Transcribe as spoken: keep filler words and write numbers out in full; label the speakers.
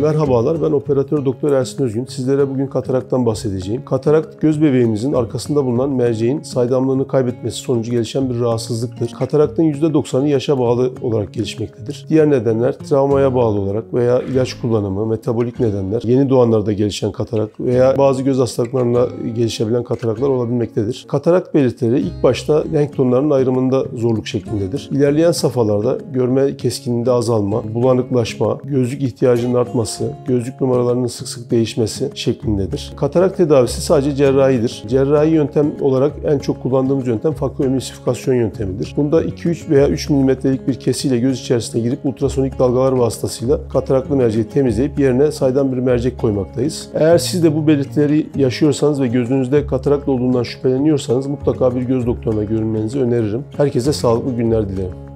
Speaker 1: Merhabalar, ben operatör doktor Ersin Özgün. Sizlere bugün kataraktan bahsedeceğim. Katarakt, göz bebeğimizin arkasında bulunan merceğin saydamlığını kaybetmesi sonucu gelişen bir rahatsızlıktır. Kataraktın yüzde doksanı yaşa bağlı olarak gelişmektedir. Diğer nedenler travmaya bağlı olarak veya ilaç kullanımı, metabolik nedenler, yeni doğanlarda gelişen katarak veya bazı göz hastalıklarına gelişebilen kataraklar olabilmektedir. Katarak belirtileri ilk başta renk tonlarının ayrımında zorluk şeklindedir. İlerleyen safhalarda görme keskinliğinde azalma, bulanıklaşma, gözlük ihtiyacının artması, gözlük numaralarının sık sık değişmesi şeklindedir. Katarak tedavisi sadece cerrahidir. Cerrahi yöntem olarak en çok kullandığımız yöntem fakoemülsifikasyon yöntemidir. Bunda iki üç veya üç milimetrelik bir kesiyle göz içerisine girip ultrasonik dalgalar vasıtasıyla kataraklı merceği temizleyip yerine saydam bir mercek koymaktayız. Eğer siz de bu belirtileri yaşıyorsanız ve gözünüzde katarak olduğundan şüpheleniyorsanız mutlaka bir göz doktoruna görünmenizi öneririm. Herkese sağlıklı günler dilerim.